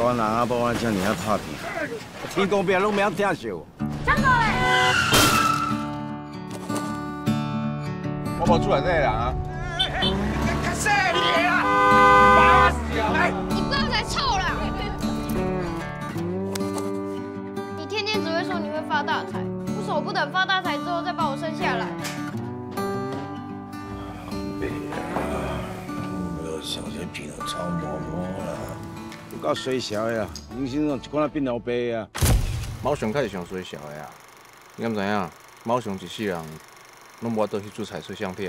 大人啊，无安遮尔啊拍片，天公伯拢袂晓疼惜我。 张哥嘞？ 我无厝内底人啊。较细你啦，妈小哎！ 你不要再臭了！你天天只会说你会发大财，为什么不等发大财之后再把我生下来？ 别啊，我要想些变得超模啦。 够衰小的啊，人生一罐仔变老爸啊！ 猫熊较是上衰小的啊，你敢知影？猫熊一世人拢无倒去做彩色相片。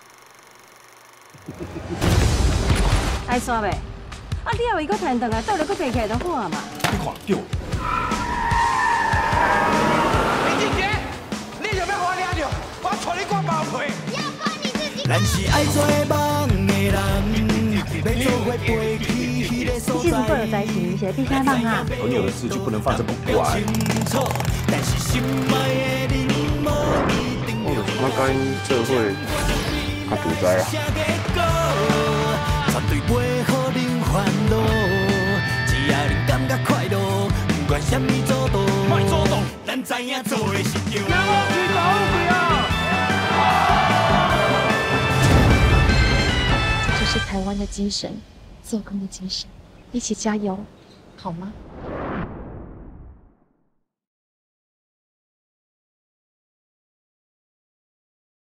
爱煞袂？啊，你也为佫弹回来，倒来佫爬起来就好啊嘛。 你看叫。林俊杰，你就要我抓着，我带你逛毛皮。 要关你自己。 咱是爱做梦的人，要做伙飞去。 其实做有在一起，你写必须要让啊。 朋友的事就不能放着不管。 我跟这会较独裁啊。 绝对袂互恁烦恼，只要恁感觉快乐，不管什么阻挡，莫阻挡，咱知影做的是对。 这是台湾的精神，做工的精神，一起加油，好吗？